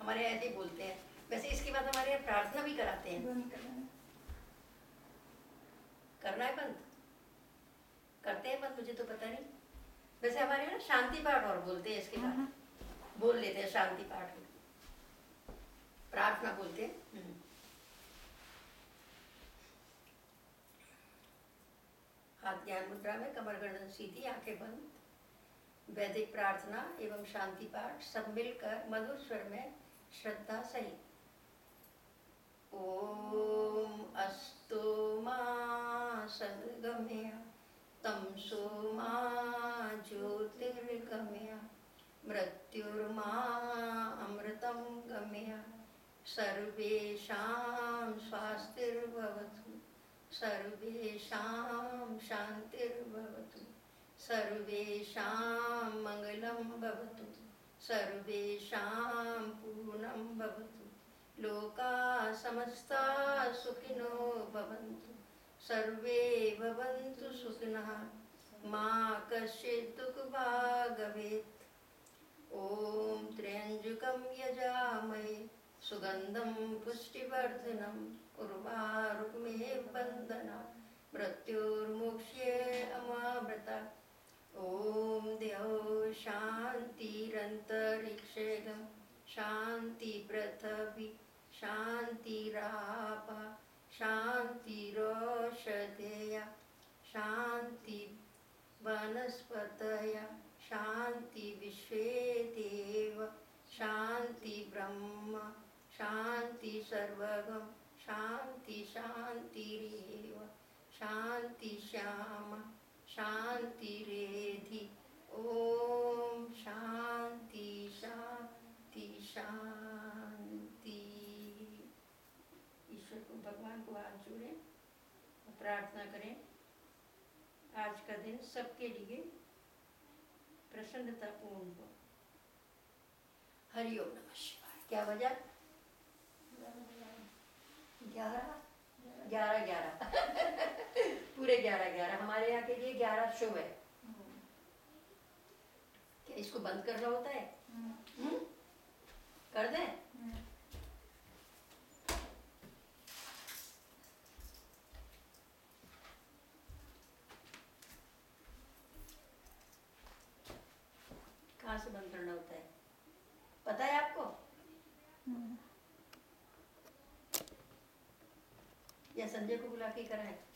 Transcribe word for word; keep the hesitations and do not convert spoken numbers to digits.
हमारे यहाँ ऐसे ही बोलते हैं। वैसे इसके बाद हमारे यहाँ प्रार्थना भी कराते हैं। करना है बंद, करते हैं बंद, मुझे तो पता नहीं। वैसे हमारे यहाँ शांति पाठ और बोलते हैं, इसके बाद बोल लेते हैं शांति पाठ, प्रार्थना बोलते हैं। हाथ ज्ञान मुद्रा में, कमर गर्दन सीधी, आंखें बंद। वैदिक प्रार्थना एवं शांति पाठ सब मिलकर मधुर स्वर में श्रद्धा सहित। ओम अस्तु मा सद्गमय तमसो मा ज्योतिर्गमय मृत्युर्मा अमृतं गमय सर्वेषां स्वास्तिर्भवतु सर्वेषां शान्तिर्भवतु सर्वेषां मङ्गलं भवतु सर्वेषां पूर्णं भवतु लोकाः समस्ताः सुखिनो भवन्तु सर्वे भवन्तु सुखिनः मा कश्चित् दुःखभाग् भवेत्। ॐ त्र्यञ्जकं यजामहे सुगन्धं पुष्टिवर्धनम् उर्वारुकमेव बन्धनात् मृत्युर्मुक्ष्येऽमामृता। ॐ द्यौः शान्तिरन्तरिक्षेऽगं शान्ति पृथिवी शान्तिरापः शान्तिरोषधयः शान्ति वनस्पतयः शान्ति विश्वे देव शान्ति ब्रह्म शान्ति सर्वगं शान्ति शान्तिरेव शान्ति श्यामा शान्तिरेधि। ओम शांति शांति शांति। ईश्वर को, भगवान को हाथ जोड़ें, प्रार्थना करें आज का दिन सबके लिए प्रसन्नतापूर्ण हो। हरिओम नमः शिवाय। क्या बजा? ग्यारह ग्यारह ग्यारह पूरे ग्यारह ग्यारह हमारे यहाँ के लिए ग्यारह शुभ है। क्या इसको बंद करना होता है? हुँ? कर दें? कहाँ से बंद करना होता है, पता है आपको? या संजय को बुला के कराएं?